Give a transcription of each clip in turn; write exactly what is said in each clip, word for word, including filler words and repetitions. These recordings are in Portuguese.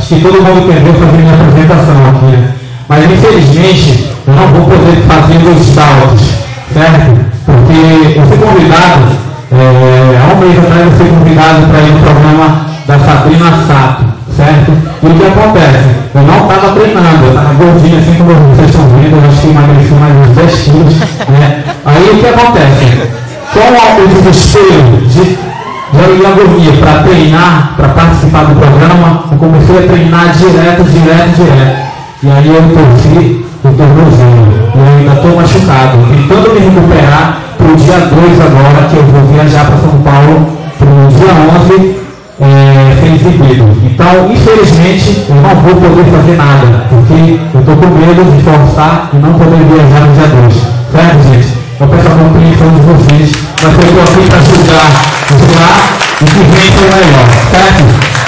que todo mundo entendeu fazer minha apresentação aqui, né? Mas infelizmente eu não vou poder fazer os saltos, certo? Porque eu fui convidado, é, há um mês atrás eu fui convidado para ir no programa da Sabrina Sato, certo? E o que acontece? Eu não estava treinando, eu estava gordinho assim como vocês estão vendo, eu acho que emagreci mais uns dez quilos, né? Aí o que acontece? Com o desespero de de agonia para treinar, para participar do programa, eu comecei a treinar direto, direto, direto. E aí eu torci o tornozelo. E eu ainda estou machucado. Tentando me recuperar para o dia dois agora, que eu vou viajar para São Paulo, para o dia onze, é, ser exibido. Então, infelizmente, eu não vou poder fazer nada, porque eu estou com medo de forçar e não poder viajar no dia dois. Certo, gente? Eu peço a compreensão de vocês, mas eu estou aqui para ajudar, ajudar e que vem ser melhor, certo?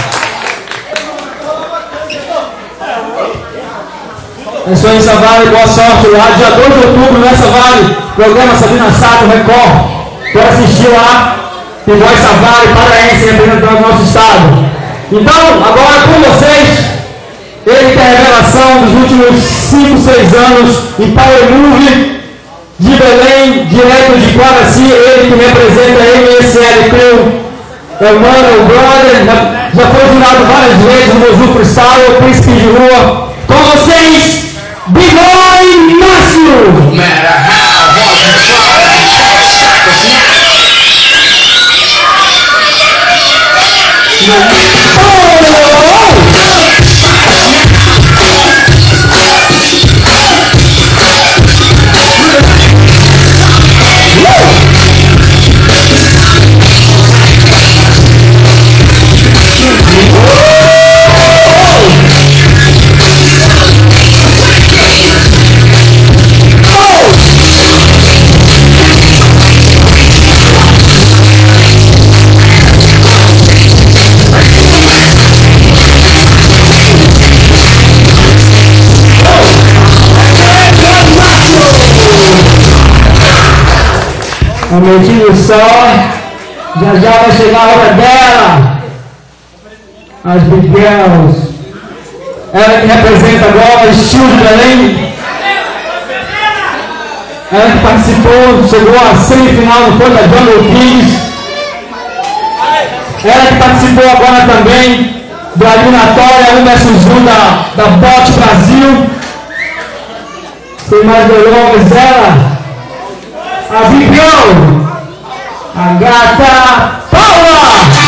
É isso aí, Savale, boa sorte lá, dia dois de outubro, né, Savale? Programa Sabrina Sato, Record. Quero assistir lá, tem voz Savale, paraense, representando o nosso estado. Então, agora com vocês, ele tem a revelação dos últimos cinco, seis anos em Power Movie, de Belém, direto de Quaraci, ele que representa a M S L Crew, é o mano, o brother, já, já foi jurado várias vezes no Moju Freestyle, o príncipe de rua. Com vocês, B-Boy Márcio! Aumentinho só, já já vai chegar a hora dela, as Big Girls, ela que representa agora o estilo de Belém, ela que participou, chegou à semifinal, não foi, da Jungle Kings, ela que participou agora também da eliminatória um versus um da, da Bot Brasil, sem mais delongas, ela, a Big Girl, a gata Paula!